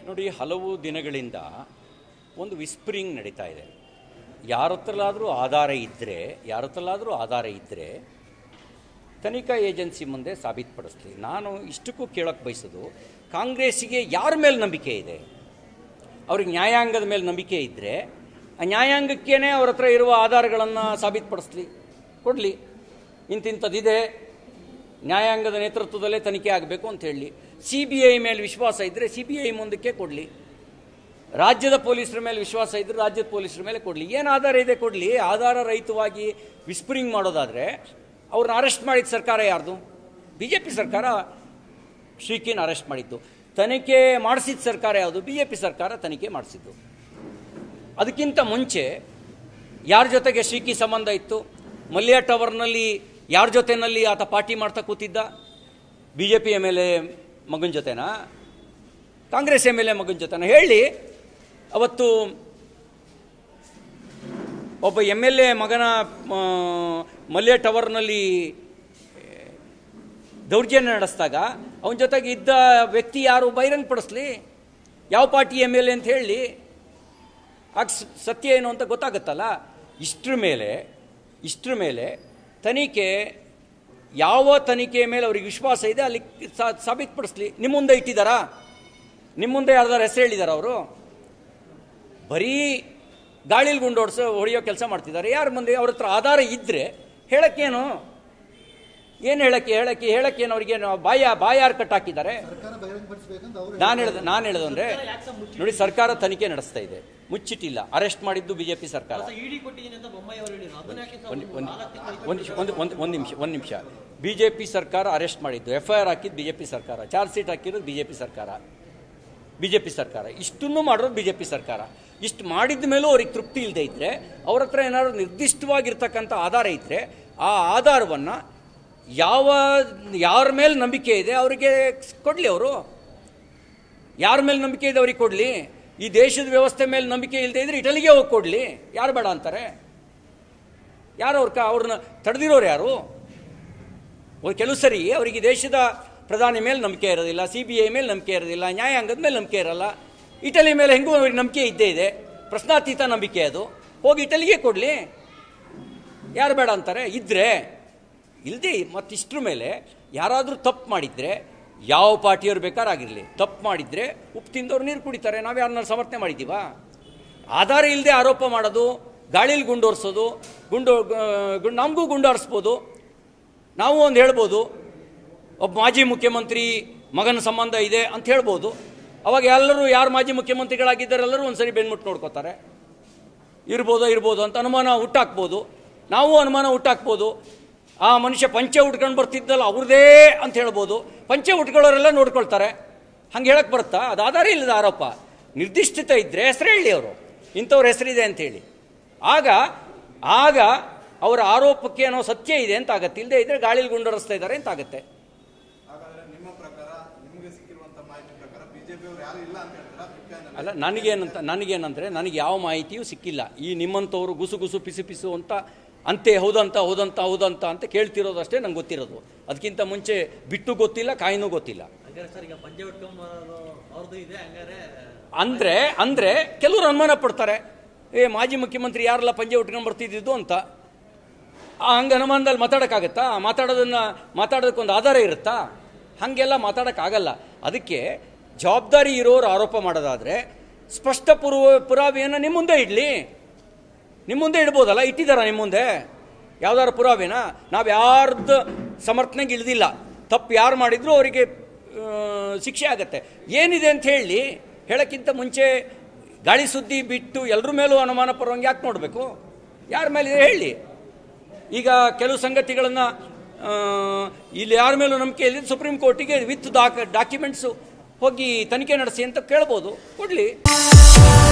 ನೋಡಿ, ಹಲವು ದಿನಗಳಿಂದ ಒಂದು ವಿಸ್ಪರಿಂಗ್ ನಡೀತಾ ಇದೆ. ಯಾರ ಹತ್ರಲಾದರೂ ಆಧಾರ ಇದ್ದರೆ ತನಿಖಾ ಏಜೆನ್ಸಿ ಮುಂದೆ ಸಾಬೀತುಪಡಿಸ್ಲಿ. ನಾನು ಇಷ್ಟಕ್ಕೂ ಕೇಳೋಕ್ಕೆ ಬಯಸೋದು, ಕಾಂಗ್ರೆಸ್ಸಿಗೆ ಯಾರ ಮೇಲೆ ನಂಬಿಕೆ ಇದೆ? ಅವ್ರಿಗೆ ನ್ಯಾಯಾಂಗದ ಮೇಲೆ ನಂಬಿಕೆ ಇದ್ದರೆ ಆ ನ್ಯಾಯಾಂಗಕ್ಕೇ ಅವ್ರ ಹತ್ರ ಇರುವ ಆಧಾರಗಳನ್ನು ಸಾಬೀತುಪಡಿಸ್ಲಿ, ಕೊಡಲಿ. ಇಂತಿಂಥದ್ದಿದೆ, ನ್ಯಾಯಾಂಗದ ನೇತೃತ್ವದಲ್ಲೇ ತನಿಖೆ ಆಗಬೇಕು ಅಂತ ಹೇಳಿ. CBI ಮೇಲೆ ವಿಶ್ವಾಸ ಇದ್ದರೆ CBI ಮುಂದಕ್ಕೆ ಕೊಡಲಿ. ರಾಜ್ಯದ ಪೊಲೀಸರ ಮೇಲೆ ವಿಶ್ವಾಸ ಇದ್ದರೆ ರಾಜ್ಯದ ಪೊಲೀಸರ ಮೇಲೆ ಕೊಡಲಿ. ಏನು ಆಧಾರ ಇದೆ ಕೊಡಲಿ. ಆಧಾರ ರಹಿತವಾಗಿ ವಿಸ್ಪರಿಂಗ್ ಮಾಡೋದಾದರೆ ಅವ್ರನ್ನ ಅರೆಸ್ಟ್ ಮಾಡಿದ ಸರ್ಕಾರ ಯಾರ್ದು? BJP ಸರ್ಕಾರ ಶ್ರೀಕಿನ ಅರೆಸ್ಟ್ ಮಾಡಿದ್ದು. ತನಿಖೆ ಮಾಡಿಸಿದ ಸರ್ಕಾರ ಯಾವುದು? BJP ಸರ್ಕಾರ ತನಿಖೆ ಮಾಡಿಸಿದ್ದು. ಅದಕ್ಕಿಂತ ಮುಂಚೆ ಯಾರ ಜೊತೆಗೆ ಶ್ರೀಕಿ ಸಂಬಂಧ ಇತ್ತು? ಮಲ್ಯ ಟವರ್ನಲ್ಲಿ ಯಾರ ಜೊತೆಯಲ್ಲಿ ಆತ ಪಾರ್ಟಿ ಮಾಡ್ತಾ ಕೂತಿದ್ದ? BJP MLA ಮಗನ ಜೊತೆನಾ? ಕಾಂಗ್ರೆಸ್ MLA ಮಗನ ಜೊತೆನಾ? ಹೇಳಿ. ಅವತ್ತು ಒಬ್ಬ MLA ಮಗನ ಮಲ್ಯ ಟವರ್ನಲ್ಲಿ ದೌರ್ಜನ್ಯ ನಡೆಸಿದಾಗ ಅವನ ಜೊತೆಗೆ ಇದ್ದ ವ್ಯಕ್ತಿ ಯಾರು ಬಹಿರಂಗಪಡಿಸ್ಲಿ, ಯಾವ ಪಾರ್ಟಿ MLA ಅಂತ ಹೇಳಿ. ಆಗ ಸತ್ಯ ಏನು ಅಂತ ಗೊತ್ತಾಗುತ್ತಲ್ಲ. ಇಷ್ಟರ ಮೇಲೆ ತನಿಖೆ, ಯಾವ ತನಿಖೆ ಮೇಲೆ ಅವ್ರಿಗೆ ವಿಶ್ವಾಸ ಇದೆ ಅಲ್ಲಿ ಸಾಬೀತುಪಡಿಸ್ಲಿ. ನಿಮ್ಮ ಮುಂದೆ ಇಟ್ಟಿದ್ದಾರಾ? ನಿಮ್ಮ ಮುಂದೆ ಯಾರ್ದಾರು ಹೆಸರು ಹೇಳಿದಾರ? ಅವರು ಬರೀ ಗಾಳಿಲಿ ಹೊಡೆಯೋ ಕೆಲಸ ಮಾಡ್ತಿದ್ದಾರೆ. ಯಾರ ಮುಂದೆ? ಅವ್ರ ಹತ್ರ ಆಧಾರ ಇದ್ದರೆ ಹೇಳಕ್ಕೇನು? ಏನು ಹೇಳಕ್ಕೇನು? ಅವ್ರಿಗೆ ಬಾಯಾರು ಕಟ್ಟಾಕಿದ್ದಾರೆ. ನಾನು ಹೇಳೋದಂದ್ರೆ, ನೋಡಿ, ಸರ್ಕಾರ ತನಿಖೆ ನಡೆಸ್ತಾ ಇದೆ, ಮುಚ್ಚಿಟ್ಟಿಲ್ಲ. ಅರೆಸ್ಟ್ ಮಾಡಿದ್ದು BJP ಸರ್ಕಾರ. ಒಂದು ನಿಮಿಷ. BJP ಸರ್ಕಾರ ಅರೆಸ್ಟ್ ಮಾಡಿದ್ದು, FIR ಹಾಕಿದ್ದು BJP ಸರ್ಕಾರ, ಚಾರ್ಜ್ ಶೀಟ್ ಹಾಕಿರೋದು BJP ಸರ್ಕಾರ. ಇಷ್ಟನ್ನು ಮಾಡೋದು BJP ಸರ್ಕಾರ. ಇಷ್ಟು ಮಾಡಿದ ಮೇಲೂ ಅವ್ರಿಗೆ ತೃಪ್ತಿ ಇಲ್ಲದೆ ಇದ್ದರೆ, ಅವ್ರ ಹತ್ರ ಏನಾದ್ರು ನಿರ್ದಿಷ್ಟವಾಗಿರ್ತಕ್ಕಂಥ ಆಧಾರ ಇದ್ದರೆ ಆ ಆಧಾರವನ್ನು ಯಾರ ಮೇಲೆ ನಂಬಿಕೆ ಇದೆ ಅವರಿಗೆ ಕೊಡಲಿ. ಅವರು ಯಾರ ಮೇಲೆ ನಂಬಿಕೆ ಇದೆ ಅವ್ರಿಗೆ ಕೊಡಲಿ. ಈ ದೇಶದ ವ್ಯವಸ್ಥೆ ಮೇಲೆ ನಂಬಿಕೆ ಇಲ್ಲದೆ ಇದ್ರೆ ಇಟಲಿಗೆ ಹೋಗಿ ಕೊಡಲಿ. ಯಾರು ಬೇಡ ಅಂತಾರೆ? ಯಾರು ಅವ್ರನ್ನ ತಡೆದಿರೋರು ಯಾರು? ಕೆಲವು ಸರಿ ಅವರಿಗೆ ದೇಶದ ಪ್ರಧಾನಿ ಮೇಲೆ ನಂಬಿಕೆ ಇರೋದಿಲ್ಲ, CBI ಮೇಲೆ ನಂಬಿಕೆ ಇರೋದಿಲ್ಲ, ನ್ಯಾಯಾಂಗದ ಮೇಲೆ ನಂಬಿಕೆ ಇರಲ್ಲ. ಇಟಲಿ ಮೇಲೆ ಹೆಂಗೂ ಅವ್ರಿಗೆ ನಂಬಿಕೆ ಇದ್ದೇ ಇದೆ, ಪ್ರಶ್ನಾತೀತ ನಂಬಿಕೆ. ಅದು ಹೋಗಿ ಇಟಲಿಗೆ ಕೊಡಲಿ. ಯಾರು ಬೇಡ ಅಂತಾರೆ? ಇಲ್ಲದೆ ಮತ್ತಿಷ್ಟ್ರ ಮೇಲೆ ಯಾರಾದರೂ ತಪ್ಪು ಮಾಡಿದರೆ, ಯಾವ ಪಾರ್ಟಿಯವ್ರು ಬೇಕಾರಾಗಿರಲಿ, ತಪ್ಪು ಮಾಡಿದರೆ ಉಪ್ಪು ತಿಂದವ್ರು ನೀರು ಕುಡಿತಾರೆ. ನಾವು ಯಾರನ್ನ ಸಮರ್ಥನೆ ಮಾಡಿದ್ದೀವಾ? ಆಧಾರ ಇಲ್ಲದೆ ಆರೋಪ ಮಾಡೋದು, ಗಾಳಿಲಿ ಗುಂಡೋರಿಸೋದು, ನಮಗೂ ಗುಂಡಾರಿಸ್ಬೋದು. ನಾವು ಒಂದು ಹೇಳ್ಬೋದು, ಒಬ್ಬ ಮಾಜಿ ಮುಖ್ಯಮಂತ್ರಿ ಮಗನ ಸಂಬಂಧ ಇದೆ ಅಂತ ಹೇಳ್ಬೋದು. ಅವಾಗ ಎಲ್ಲರೂ ಯಾರು ಮಾಜಿ ಮುಖ್ಯಮಂತ್ರಿಗಳಾಗಿದ್ದಾರೆ ಎಲ್ಲರೂ ಒಂದ್ಸರಿ ಬೆನ್ಮುಟ್ಟು ನೋಡ್ಕೋತಾರೆ. ಇರ್ಬೋದು ಅಂತ ಅನುಮಾನ ಹುಟ್ಟಾಕ್ಬೋದು. ನಾವು ಅನುಮಾನ ಹುಟ್ಟಾಕ್ಬೋದು. ಆ ಮನುಷ್ಯ ಪಂಚೆ ಉಟ್ಕೊಂಡು ಬರ್ತಿದ್ದಲ್ಲ ಅವ್ರದೇ ಅಂತ ಹೇಳ್ಬೋದು. ಪಂಚೆ ಉಟ್ಕೊಳ್ಳೋರೆಲ್ಲ ನೋಡ್ಕೊಳ್ತಾರೆ. ಹಂಗೆ ಹೇಳಕ್ಕೆ ಬರುತ್ತಾ? ಅದು ಆಧಾರ ಇಲ್ಲದ ಆರೋಪ. ನಿರ್ದಿಷ್ಟತೆ ಇದ್ದರೆ ಹೆಸರು ಹೇಳಿ, ಅವರು ಇಂಥವ್ರ ಹೆಸರಿದೆ ಅಂಥೇಳಿ. ಆಗ ಅವರ ಆರೋಪಕ್ಕೆ ಏನೋ ಸತ್ಯ ಇದೆ ಅಂತ ಆಗತ್ತೆ. ಇಲ್ಲದೆ ಇದ್ದರೆ ಗಾಳಿಲಿ ಗುಂಡರಿಸ್ತಾ ಇದ್ದಾರೆ ಅಂತ ಆಗತ್ತೆ. ಅಲ್ಲ, ನನಗೇನಂದರೆ ನನಗೆ ಯಾವ ಮಾಹಿತಿಯೂ ಸಿಕ್ಕಿಲ್ಲ. ಈ ನಿಮ್ಮಂಥವ್ರು ಗುಸು ಪಿಸು ಅಂತ ಅಂತೆ ಹೌದಂತ ಅಂತ ಕೇಳ್ತಿರೋದಷ್ಟೇ ನಂಗೆ ಗೊತ್ತಿರೋದು. ಅದಕ್ಕಿಂತ ಮುಂಚೆ ಬಿಟ್ಟು ಗೊತ್ತಿಲ್ಲ, ಕಾಯಿನೂ ಗೊತ್ತಿಲ್ಲ. ಅಂದರೆ ಕೆಲವರು ಅನುಮಾನ ಪಡ್ತಾರೆ, ಮಾಜಿ ಮುಖ್ಯಮಂತ್ರಿ ಯಾರೆಲ್ಲ ಪಂಜೆ ಉಟ್ಕೊಂಡು ಬರ್ತಿದ್ದು ಅಂತ. ಹಂಗೆ ಅನುಮಾನದಲ್ಲಿ ಮಾತಾಡೋಕ್ಕಾಗತ್ತಾ? ಮಾತಾಡೋದಕ್ಕೊಂದು ಆಧಾರ ಇರುತ್ತಾ? ಹಾಗೆಲ್ಲ ಮಾತಾಡೋಕ್ಕಾಗಲ್ಲ. ಅದಕ್ಕೆ ಜವಾಬ್ದಾರಿ ಇರೋರು ಆರೋಪ ಮಾಡೋದಾದರೆ ಸ್ಪಷ್ಟ ಪುರಾವೆಯನ್ನು ನಿಮ್ಮ ಮುಂದೆ ಇಡಲಿ. ನಿಮ್ಮ ಮುಂದೆ ಇಡ್ಬೋದಲ್ಲ? ಇಟ್ಟಿದ್ದಾರ ನಿಮ್ಮ ಮುಂದೆ ಯಾವ್ದಾದ್ರು ಪುರಾವೆನಾ? ನಾವು ಯಾರ್ದು ಸಮರ್ಥನೆಗೆ ಇಳಿದಿಲ್ಲ. ತಪ್ಪು ಯಾರು ಮಾಡಿದ್ರು ಅವರಿಗೆ ಶಿಕ್ಷೆ ಆಗತ್ತೆ. ಏನಿದೆ ಅಂತ ಹೇಳೋಕ್ಕಿಂತ ಮುಂಚೆ ಗಾಳಿ ಸುದ್ದಿ ಬಿಟ್ಟು ಎಲ್ಲರ ಮೇಲೂ ಅನುಮಾನ ಪಡುವಂಗೆ ಯಾಕೆ ನೋಡಬೇಕು? ಯಾರ ಮೇಲೆ ಹೇಳಿ. ಈಗ ಕೆಲವು ಸಂಗತಿಗಳನ್ನು ಇಲ್ಲಿ ಯಾರ ಮೇಲೂ ನಂಬಿಕೆ ಇಲ್ಲ, ಸುಪ್ರೀಂ ಕೋರ್ಟಿಗೆ ವಿತ್ ಡಾಕ್ಯುಮೆಂಟ್ಸು ಹೋಗಿ ತನಿಖೆ ನಡೆಸಿ ಅಂತ ಕೇಳ್ಬೋದು, ಕೊಡಲಿ.